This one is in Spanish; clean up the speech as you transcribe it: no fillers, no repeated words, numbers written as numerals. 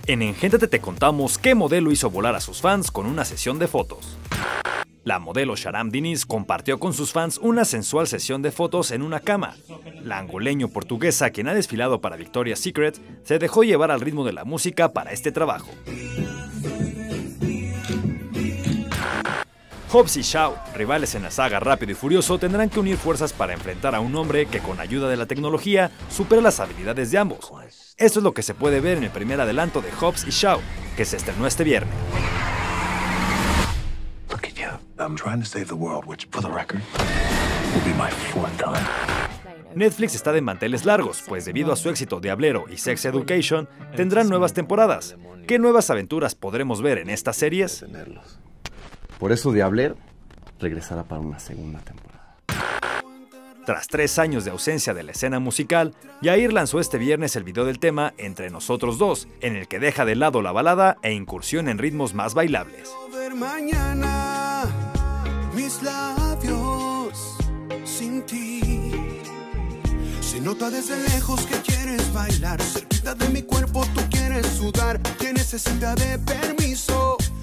En Engéntate te contamos qué modelo hizo volar a sus fans con una sesión de fotos. La modelo Sharam Diniz compartió con sus fans una sensual sesión de fotos en una cama. La angoleño-portuguesa, quien ha desfilado para Victoria's Secret, se dejó llevar al ritmo de la música para este trabajo. Hobbs y Shaw, rivales en la saga Rápido y Furioso, tendrán que unir fuerzas para enfrentar a un hombre que con ayuda de la tecnología supera las habilidades de ambos. Esto es lo que se puede ver en el primer adelanto de Hobbs y Shaw, que se estrenó este viernes. Netflix está de manteles largos, pues debido a su éxito Diablero y Sex Education, tendrán nuevas temporadas. ¿Qué nuevas aventuras podremos ver en estas series? Por eso Diablero regresará para una segunda temporada. Tras 3 años de ausencia de la escena musical, Yair lanzó este viernes el video del tema Entre Nosotros Dos, en el que deja de lado la balada e incursión en ritmos más bailables. Mañana, mis labios sin ti. Se nota desde lejos que quieres bailar, cerquita de mi cuerpo tú quieres sudar, que necesita de permiso.